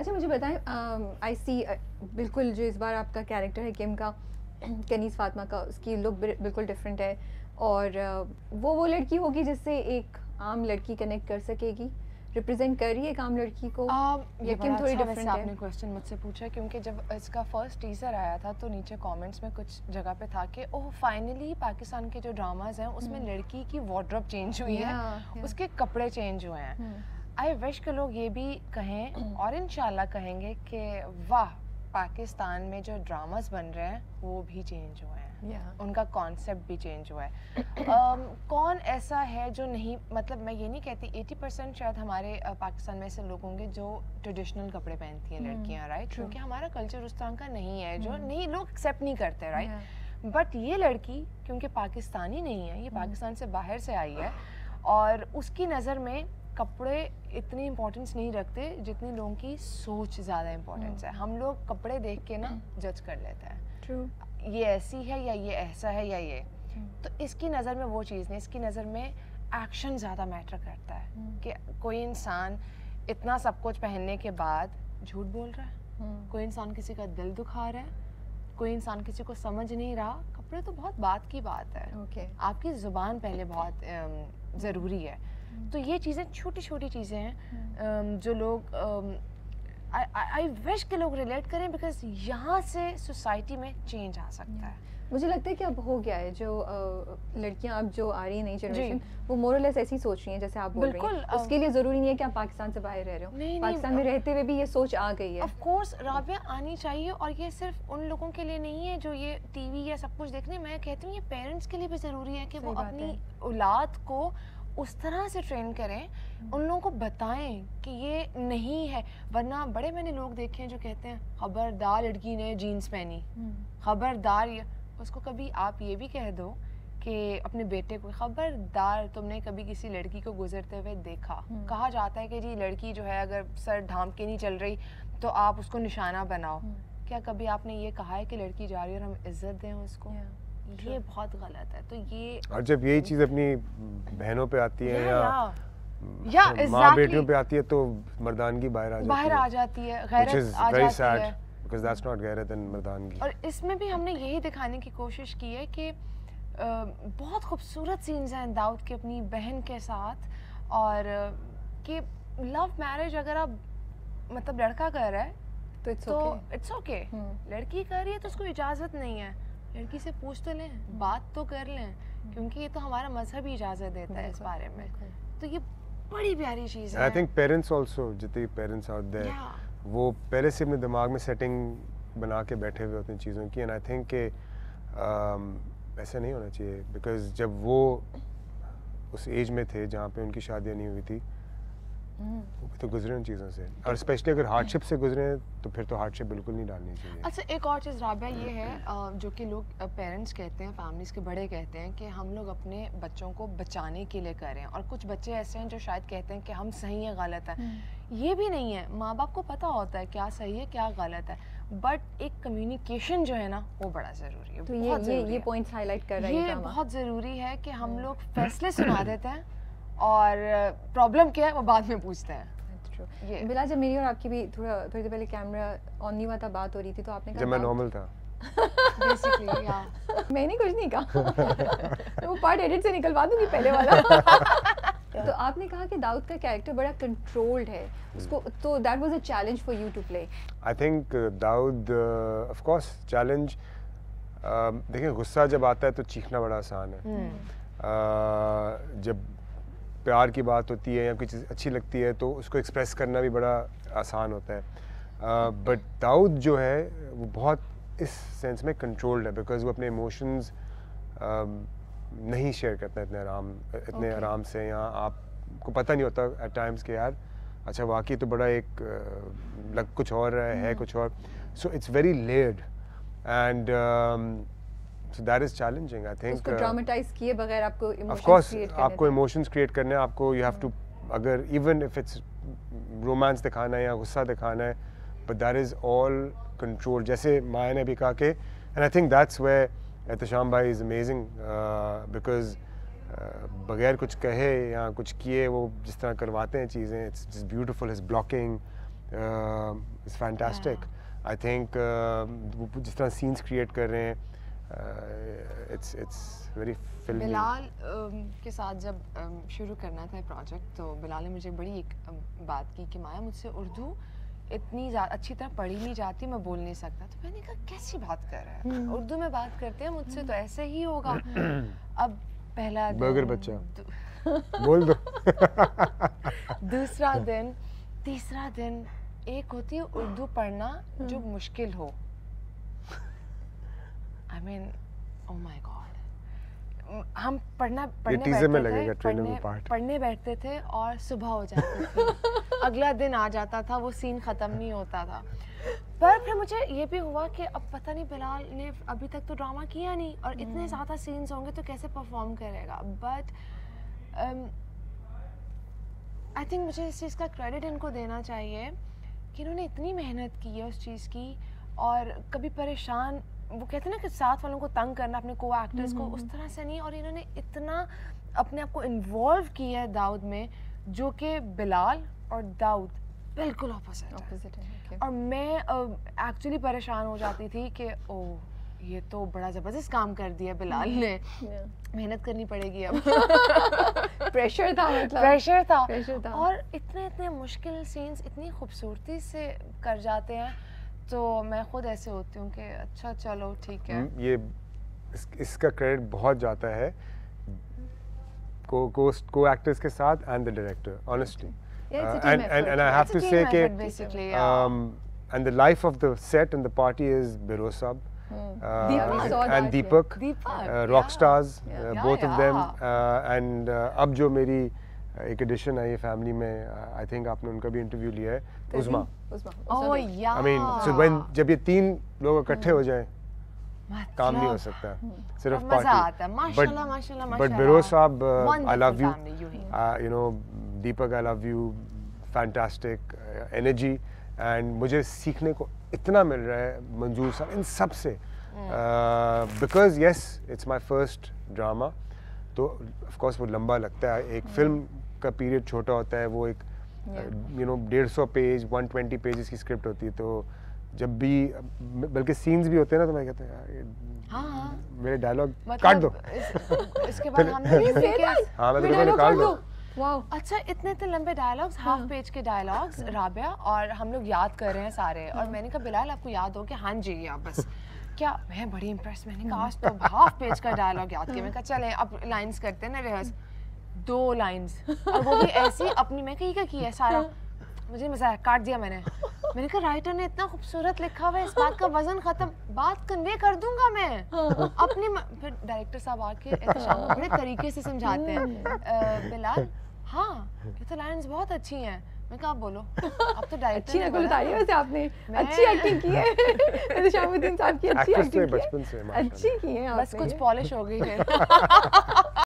अच्छा मुझे बताएं, आई सी बिल्कुल जो इस बार आपका कैरेक्टर है किम का, कनीज़ फातिमा का, उसकी लुक बिल्कुल डिफरेंट है और वो लड़की होगी जिससे एक आम लड़की कनेक्ट कर सकेगी, रिप्रेजेंट कर रही है एक आम लड़की को, ये किम बड़ा थोड़ी अच्छा वैसे डिफरेंट है? आपने क्वेश्चन मुझसे पूछा, क्योंकि जब इसका फर्स्ट टीजर आया था तो नीचे कमेंट्स में कुछ जगह पे था कि ओह फाइनली पाकिस्तान के जो ड्रामाज हैं उसमें लड़की की वार्डरोब चेंज हुई है, उसके कपड़े चेंज हुए हैं। आई विश के लोग ये भी कहें और इंशाल्लाह कहेंगे कि वाह, पाकिस्तान में जो ड्रामास बन रहे हैं वो भी चेंज हुए हैं, उनका कॉन्सेप्ट भी चेंज हुआ है। कौन ऐसा है जो नहीं, मतलब मैं ये नहीं कहती 80% शायद हमारे पाकिस्तान में ऐसे लोग होंगे जो ट्रेडिशनल कपड़े पहनती हैं लड़कियां, राइट, क्योंकि हमारा कल्चर उस तरह का नहीं है, जो नहीं लोग एक्सेप्ट नहीं करते, राइट। बट ये लड़की क्योंकि पाकिस्तानी नहीं है, ये पाकिस्तान से बाहर से आई है और उसकी नज़र में कपड़े इतनी इम्पोर्टेंस नहीं रखते जितनी लोगों की सोच ज़्यादा इम्पोर्टेंस है। हम लोग कपड़े देख के ना जज कर लेते हैं, ये ऐसी है या ये ऐसा है या ये, तो इसकी नज़र में वो चीज़ नहीं, इसकी नज़र में एक्शन ज़्यादा मैटर करता है कि कोई इंसान इतना सब कुछ पहनने के बाद झूठ बोल रहा है, कोई इंसान किसी का दिल दुखा रहा है, कोई इंसान किसी को समझ नहीं रहा। कपड़े तो बहुत बात की बात है, आपकी ज़ुबान पहले बहुत ज़रूरी है। तो ये चीज़ें छोटी छोटी चीज़ें हैं जो लोग आई विश के लोग रिलेट करें, बिकॉज यहाँ से सोसाइटी में चेंज आ सकता है। मुझे लगता है कि अब हो गया है, जो लड़कियां अब जो आ रही है नई जनरेशन, वो मोर और लेस ऐसी सोच रही हैं जैसे आप बोल रही हैं। उसके लिए ज़रूरी नहीं है कि आप पाकिस्तान से बाहर रह रहे हो, पाकिस्तान में रहते हुए भी ये सोच आ गई है। ऑफ कोर्स राबिया आनी चाहिए, और ये सिर्फ उन लोगों के लिए नहीं है जो ये टीवी या सब कुछ देखने, मैं कहती हूँ ये पेरेंट्स के लिए भी ज़रूरी है कि वो अपनी औलाद को उस तरह से ट्रेन करें, उन लोगों को बताएं कि ये नहीं है। वरना बड़े मैंने लोग देखे हैं जो कहते हैं खबरदार लड़की ने जीन्स पहनी, खबरदार, उसको कभी आप ये भी कह दो कि अपने बेटे को खबरदार तुमने कभी किसी लड़की को गुजरते हुए देखा। कहा जाता है कि जी लड़की जो है अगर सर ढांप के नहीं चल रही तो आप उसको निशाना बनाओ। क्या कभी आपने ये कहा है कि लड़की जा रही है और हम इज्जत दें उसको? ये बहुत गलत है। तो ये, और जब यही चीज़ अपनी बहनों पे आती है या माँ बेटियों पे आती है तो मर्दानगी बाहर आ जाती है, गैरत आ जाती है, because that's not गैरत and मर्दानगी। और इसमें भी हमने यही दिखाने की कोशिश की है कि बहुत खूबसूरत सीन्स हैं दाऊद के अपनी बहन के साथ, और कि लव मैरिज अगर आप मतलब लड़का कर रहा है तो इट्स ओके, लड़की कर रही है तो उसको इजाज़त नहीं है, लड़की से पूछ तो लें, बात तो कर लें, क्योंकि ये तो हमारा मजहब ही इजाज़त देता है इस बारे में। तो ये बड़ी प्यारी चीज़ है। आई थिंक पेरेंट्स ऑल्सो, जितने पेरेंट्स आउट देयर, वो पहले से अपने दिमाग में सेटिंग बना के बैठे हुए होते हैं चीज़ों की, एंड आई थिंक कि ऐसा नहीं होना चाहिए, बिकॉज जब वो उस एज में थे जहाँ पे उनकी शादियाँ नहीं हुई थी, वो भी तो गुजरे उन चीज़ों से, और स्पेशली अगर हार्डशिप से गुजरे तो फिर तो हार्डशिप बिल्कुल नहीं डालनी चाहिए। अच्छा, एक और चीज़ राबिया ये है जो कि लोग पेरेंट्स कहते हैं, फैमिलीज के बड़े कहते हैं कि हम लोग अपने बच्चों को बचाने के लिए करें, और कुछ बच्चे ऐसे हैं जो शायद कहते हैं कि हम सही है गलत है। ये भी नहीं है, माँ बाप को पता होता है क्या सही है क्या गलत है, बट एक कम्युनिकेशन जो है ना वो बड़ा ज़रूरी है। तो ये पॉइंट्स हाईलाइट कर रही है, ये बहुत ज़रूरी है कि हम लोग फैसले सुना देते हैं और प्रॉब्लम क्या है वो बाद में पूछते हैं। बिला, जब मेरी और आपकी भी थोड़ी देर पहले कैमरा ऑन नहीं हुआ था, बात हो रही थी, तो आपने कहा जब मैं नॉर्मल था बेसिकली, या मैंने कुछ नहीं कहा वो पार्ट एडिट से निकलवा दूंगी पहले वाला तो आपने कहा कि दाऊद का कैरेक्टर बड़ा कंट्रोल्ड है, उसको, तो that was a challenge for you to play. I think Dawood, of course challenge, देखिए गुस्सा जब आता है तो चीखना बड़ा आसान है, जब प्यार की बात होती है या कोई चीज़ अच्छी लगती है तो उसको एक्सप्रेस करना भी बड़ा आसान होता है, बट दाऊद जो है वो बहुत इस सेंस में कंट्रोल्ड है, बिकॉज वो अपने इमोशंस नहीं शेयर करता है इतने आराम से, या आपको पता नहीं होता एट टाइम्स कि यार अच्छा वाकई तो बड़ा एक लग कुछ और है कुछ और, so it's very layered and so that is challenging, I think. उसको ड्रामेटाइज किए बगैर आपको इमोशंस of course क्रिएट आपको इमोशंस क्रिएट करने हैं, आपको you have to, अगर even if it's रोमांस दिखाना है या गुस्सा दिखाना है, but that is all controlled, जैसे माया ने भी कहा कि, and I think that's where Ehtesham भाई is amazing, because बगैर कुछ कहे या कुछ किए वो जिस तरह करवाते हैं चीज़ें, it's just beautiful, his blocking, is fantastic. I think जिस तरह सीन्स क्रिएट कर रहे हैं, इट्स वेरी फिल्मी। बिलाल के साथ जब शुरू करना था प्रोजेक्ट, तो बिलाल ने मुझे बड़ी एक बात की कि माया, मुझसे उर्दू इतनी अच्छी तरह पढ़ी नहीं जाती, मैं बोल नहीं सकता। तो मैंने कहा कैसी बात कर रहा है, उर्दू में बात करते हैं, मुझसे तो ऐसे ही होगा। अब पहला बर्गर बच्चा बोल दो। दूसरा दिन, तीसरा दिन, एक होती है उर्दू पढ़ना जो मुश्किल हो। I mean oh my god, हम पढ़ने बैठते थे और सुबह हो जाती थी, अगला दिन आ जाता था, वो सीन ख़त्म नहीं होता था। पर फिर मुझे ये भी हुआ कि अब पता नहीं बिलाल ने अभी तक तो ड्रामा किया नहीं, और इतने ज़्यादा सीन्स होंगे तो कैसे परफॉर्म करेगा। बट आई थिंक मुझे इस चीज़ का क्रेडिट इनको देना चाहिए कि इन्होंने इतनी मेहनत की है उस चीज़ की, और कभी परेशान, वो कहते हैं ना कि साथ वालों को तंग करना, अपने को एक्टर्स को, उस तरह से नहीं। और इन्होंने इतना अपने आप को इन्वॉल्व किया है दाऊद में, जो कि बिलाल और दाऊद बिल्कुल ऑपोजिट है। और मैं एक्चुअली परेशान हो जाती थी कि ओह, ये तो बड़ा ज़बरदस्त काम कर दिया बिलाल ने, मेहनत करनी पड़ेगी अब। प्रेशर था, मतलब प्रेशर था। और इतने मुश्किल सीन्स इतनी खूबसूरती से कर जाते हैं, तो मैं खुद ऐसे होती हूँ कि अच्छा चलो ठीक है। ये इसका क्रेडिट बहुत जाता है को एक्टर्स के साथ and the director, honestly. And I have to say and the life of the set and the party is Birosab and Deepak, rock stars, both of them, and अब जो मेरी एक एडिशन है ये फैमिली में, I think आपने उनका भी इंटरव्यू लिया है, उज़मा। I mean, so when जब ये तीन लोग इकट्ठे हो जाएं, काम नहीं हो सकता, सिर्फ पार्टी। बट बिरोसाब, I love you, you know, Deepak, I love you, fantastic energy, and मुझे सीखने को इतना मिल रहा है मंजूर साहब इन सब से, because yes it's my first drama, तो ऑफ कोर्स वो लंबा लगता है, एक फिल्म का पीरियड छोटा होता है, वो एक यू नो 150 पेज 120 पेजेस की स्क्रिप्ट होती है, तो जब भी बल्कि सीन्स भी होते हैं ना, तो मैं कहता हूँ मेरे डायलॉग काट दो, इसके बाद हमने हाँ मैं तो निकाल दो। अच्छा, इतने लंबे डायलॉग्स, हाफ पेज के डायलॉग्स, राबिया और हम लोग याद कर रहे हैं सारे, और मैंने कहा बिलाल आपको याद हो कि हाँ जी आप बस क्या, मैं बड़ी इम्प्रेस, मैंने कहा आज तो हाफ पेज का डायलॉग याद किया। मैंने कहा चले अब लाइंस करते हैं ना रिहर्स, 2 लाइंस, और वो भी ऐसी अपनी, मैं कही क्या किया सारा, मुझे मजा आया, काट दिया मैंने कहा राइटर ने इतना खूबसूरत लिखा हुआ है, इस बात का वजन खत्म, बात कन्वे कर दूंगा मैं अपनी। फिर डायरेक्टर साहब आके एहतशाम बड़े तरीके से समझाते हैं, बिलाल हाँ ये तो लाइन्स बहुत अच्छी हैं। मैं कहा आप बोलो, आप तो डायरेक्टर अच्छी नकल उतारी है वैसे आपने, अच्छी एक्टिंग की है एहतशामुद्दीन साहब की, अच्छी एक्टिंग की है, अच्छी की है, बस कुछ पॉलिश हो गई है।